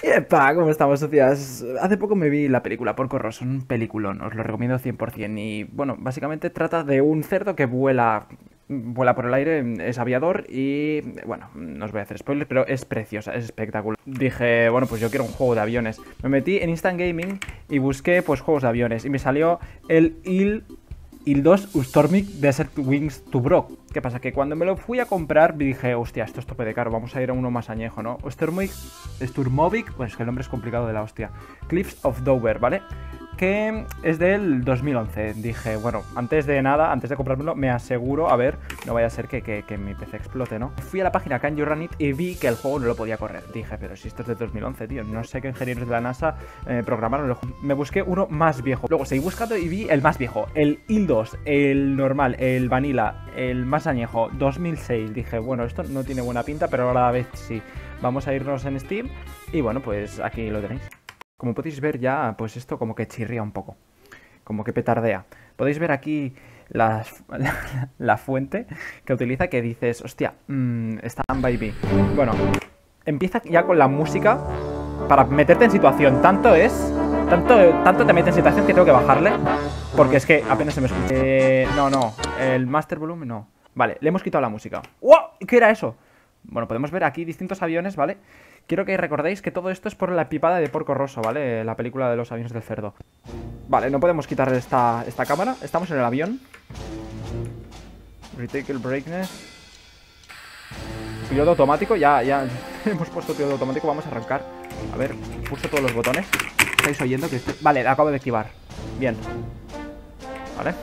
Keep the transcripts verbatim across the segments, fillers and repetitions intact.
Epa, ¿cómo estamos, socias? Hace poco me vi la película Porco Rosso, un peliculón, os lo recomiendo cien por cien. Y bueno, básicamente trata de un cerdo que vuela, vuela por el aire, es aviador y bueno, no os voy a hacer spoilers, pero es preciosa, es espectacular. Dije, bueno, pues yo quiero un juego de aviones. Me metí en Instant Gaming y busqué pues juegos de aviones y me salió el Il... Il dos Stormic Desert Wings to Brock. ¿Qué pasa? Que cuando me lo fui a comprar dije, hostia, esto es tope de caro, vamos a ir a uno más añejo, ¿no? Stormic, Sturmovik, pues es que el nombre es complicado de la hostia. Cliffs of Dover, ¿vale? Que es del dos mil once. Dije, bueno, antes de nada, antes de comprármelo, me aseguro, a ver, no vaya a ser que, que, que mi P C explote, ¿no? Fui a la página Can You Run It y vi que el juego no lo podía correr. Dije, pero si esto es de dos mil once, tío, no sé qué ingenieros de la NASA eh, programaron el juego. Me busqué uno más viejo. Luego seguí buscando y vi el más viejo, el Il dos, el normal, el Vanilla, el más añejo, dos mil seis. Dije, bueno, esto no tiene buena pinta, pero a la vez sí. Vamos a irnos en Steam y bueno, pues aquí lo tenéis. Como podéis ver ya, pues esto como que chirría un poco, como que petardea. Podéis ver aquí las, la, la fuente que utiliza, que dices, hostia, mmm, stand by me. Bueno, empieza ya con la música para meterte en situación. Tanto es, tanto, tanto te mete en situación que tengo que bajarle, porque es que apenas se me escucha. Eh, no, no, el master volumen no. Vale, le hemos quitado la música. ¡Wow! ¿Qué era eso? Bueno, podemos ver aquí distintos aviones, ¿vale? Quiero que recordéis que todo esto es por la pipada de Porco Rosso, ¿vale? La película de los aviones del cerdo. Vale, no podemos quitar esta, esta cámara. Estamos en el avión. Retake el brightness. Piloto automático, ya, ya hemos puesto piloto automático. Vamos a arrancar. A ver, pulso todos los botones. ¿Estáis oyendo que estoy...? Vale, acabo de activar. Bien. Vale.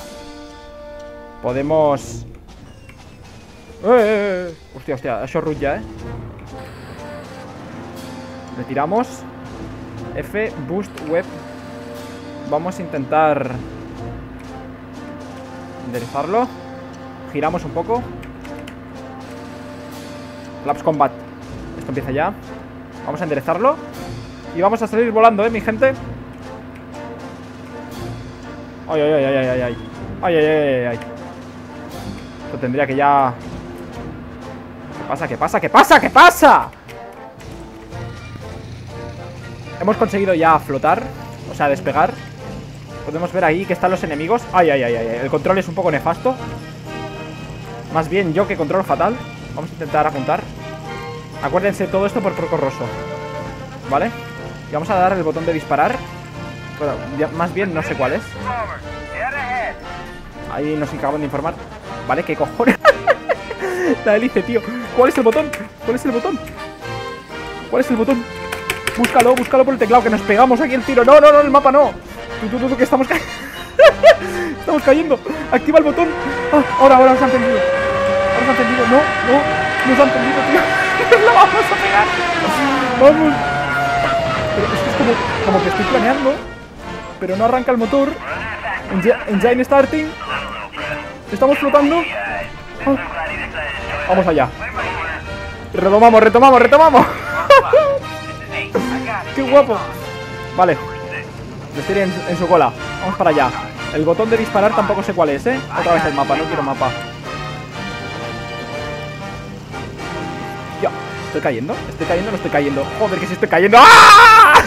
Podemos... ¡Eh, eh, eh! Hostia, hostia, eso root ya, ¿eh? Retiramos. F, boost web. Vamos a intentar enderezarlo. Giramos un poco. Collapse combat. Esto empieza ya. Vamos a enderezarlo. Y vamos a salir volando, eh, mi gente. Ay, ay, ay, ay, ay, ay. Ay, ay, ay, ay, ay. Esto tendría que ya... ¿Qué pasa? ¿Qué pasa? ¿Qué pasa? ¿Qué pasa? Hemos conseguido ya flotar, o sea, despegar. Podemos ver ahí que están los enemigos. Ay, ay, ay, ay, el control es un poco nefasto. Más bien yo que controlo fatal. Vamos a intentar apuntar. Acuérdense, todo esto por Porco Rosso, ¿vale? Y vamos a dar el botón de disparar. Bueno, ya, más bien no sé cuál es. Ahí nos acaban de informar. Vale, ¿qué cojones? La hélice, tío. ¿Cuál es el botón? ¿Cuál es el botón? ¿Cuál es el botón? Búscalo, búscalo por el teclado, que nos pegamos aquí el tiro. No, no, no, el mapa no. Tú, tú, tú, tú, que estamos cayendo. Estamos cayendo. Activa el botón. Ah, ahora, ahora nos han encendido. Ahora nos han encendido. No, no, nos han encendido, tío. Nos la vamos a pegar. Vamos. Pero es que es como, como que estoy planeando, pero no arranca el motor. Engine starting. Estamos flotando. Ah. Vamos allá. Retomamos, retomamos, retomamos. ¡Qué guapo! Vale. Estoy en, en su cola. Vamos para allá. El botón de disparar tampoco sé cuál es, ¿eh? Otra vez el mapa, no quiero mapa. Ya, ¿estoy cayendo? ¿Estoy cayendo o no estoy cayendo? Joder, que sí estoy cayendo. ¡Ah!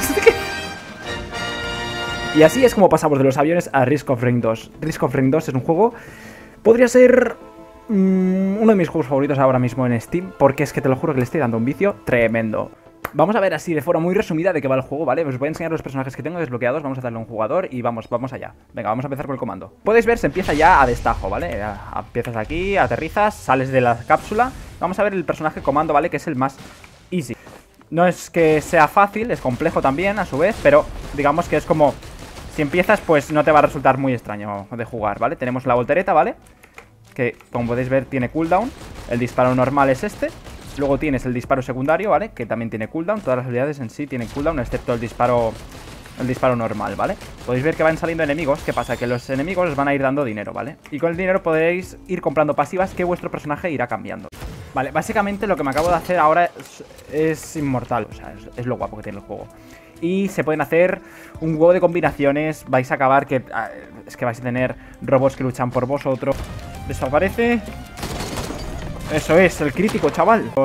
Y así es como pasamos de los aviones a Risk of Rain dos. Risk of Rain dos es un juego... Podría ser... Mmm, uno de mis juegos favoritos ahora mismo en Steam, porque es que te lo juro que le estoy dando un vicio tremendo. Vamos a ver así de forma muy resumida de qué va el juego, ¿vale? Os voy a enseñar los personajes que tengo desbloqueados. Vamos a darle a un jugador y vamos, vamos allá. Venga, vamos a empezar con el comando. Podéis ver, se empieza ya a destajo, ¿vale? Empiezas aquí, aterrizas, sales de la cápsula. Vamos a ver el personaje comando, ¿vale? Que es el más easy. No es que sea fácil, es complejo también a su vez, pero digamos que es como... Si empiezas, pues no te va a resultar muy extraño de jugar, ¿vale? Tenemos la voltereta, ¿vale? Que, como podéis ver, tiene cooldown. El disparo normal es este. Luego tienes el disparo secundario, ¿vale? Que también tiene cooldown. Todas las habilidades en sí tienen cooldown, excepto el disparo el disparo normal, ¿vale? Podéis ver que van saliendo enemigos. ¿Qué pasa? Que los enemigos os van a ir dando dinero, ¿vale? Y con el dinero podéis ir comprando pasivas que vuestro personaje irá cambiando. Vale, básicamente lo que me acabo de hacer ahora es, es inmortal. O sea, es, es lo guapo que tiene el juego. Y se pueden hacer un huevo de combinaciones. Vais a acabar que... Es que vais a tener robots que luchan por vosotros. Desaparece. Eso es, el crítico, chaval.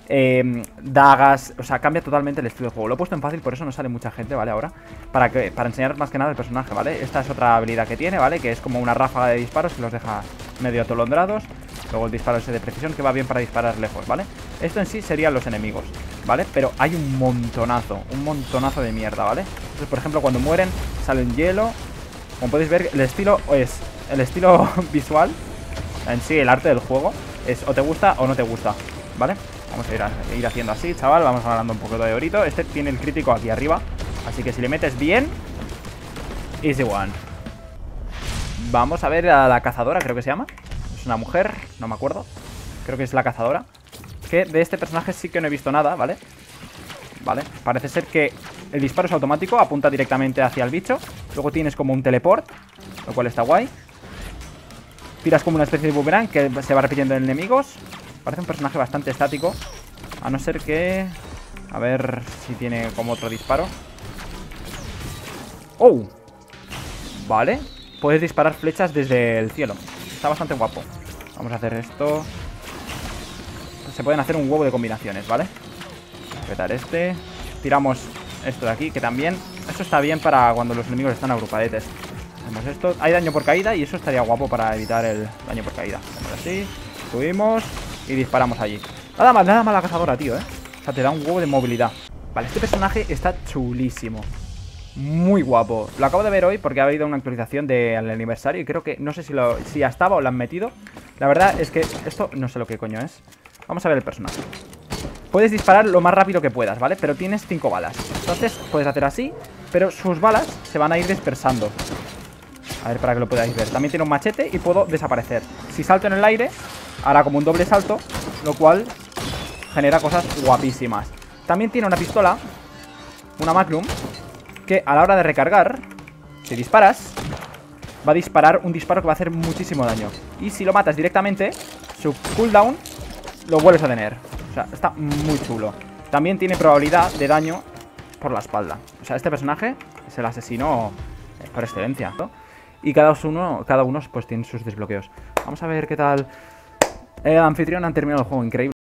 eh, dagas, o sea, cambia totalmente el estilo de juego. Lo he puesto en fácil, por eso no sale mucha gente, ¿vale? Ahora, para que para enseñar más que nada el personaje, ¿vale? Esta es otra habilidad que tiene, ¿vale? Que es como una ráfaga de disparos que los deja medio atolondrados. Luego el disparo ese de precisión que va bien para disparar lejos, ¿vale? Esto en sí serían los enemigos, ¿vale? Pero hay un montonazo, un montonazo de mierda, ¿vale? Entonces, por ejemplo, cuando mueren, salen hielo. Como podéis ver, el estilo es... El estilo visual, en sí, el arte del juego, es o te gusta o no te gusta, ¿vale? Vamos a ir, a, ir haciendo así, chaval. Vamos ganando un poco de orito. Este tiene el crítico aquí arriba, así que si le metes bien, easy one. Vamos a ver a la cazadora, creo que se llama. Es una mujer, no me acuerdo. Creo que es la cazadora. Que de este personaje sí que no he visto nada, ¿vale? Vale, parece ser que el disparo es automático, apunta directamente hacia el bicho. Luego tienes como un teleport, lo cual está guay. Tiras como una especie de boomerang que se va repitiendo en enemigos. Parece un personaje bastante estático, a no ser que... A ver si tiene como otro disparo. ¡Oh! Vale, puedes disparar flechas desde el cielo. Está bastante guapo. Vamos a hacer esto. Se pueden hacer un huevo de combinaciones, ¿vale? Petar este. Tiramos esto de aquí, que también... Eso está bien para cuando los enemigos están agrupadetes. Hacemos esto. Hay daño por caída y eso estaría guapo para evitar el daño por caída. Hacemos así, subimos y disparamos allí. Nada más, nada más la cazadora, tío, ¿eh? O sea, te da un huevo de movilidad. Vale, este personaje está chulísimo. Muy guapo. Lo acabo de ver hoy porque ha habido una actualización del aniversario y creo que... No sé si, lo, si ya estaba o lo han metido. La verdad es que esto no sé lo que coño es. Vamos a ver el personaje. Puedes disparar lo más rápido que puedas, ¿vale? Pero tienes cinco balas. Entonces puedes hacer así, pero sus balas se van a ir dispersando. A ver, para que lo podáis ver. También tiene un machete y puedo desaparecer. Si salto en el aire, hará como un doble salto, lo cual genera cosas guapísimas. También tiene una pistola, una Magnum, que a la hora de recargar, si disparas, va a disparar un disparo que va a hacer muchísimo daño. Y si lo matas directamente, su cooldown lo vuelves a tener. O sea, está muy chulo. También tiene probabilidad de daño por la espalda. O sea, este personaje es el asesino por excelencia, ¿no? Y cada uno, cada uno pues tiene sus desbloqueos. Vamos a ver qué tal. El anfitrión han terminado el juego, increíble.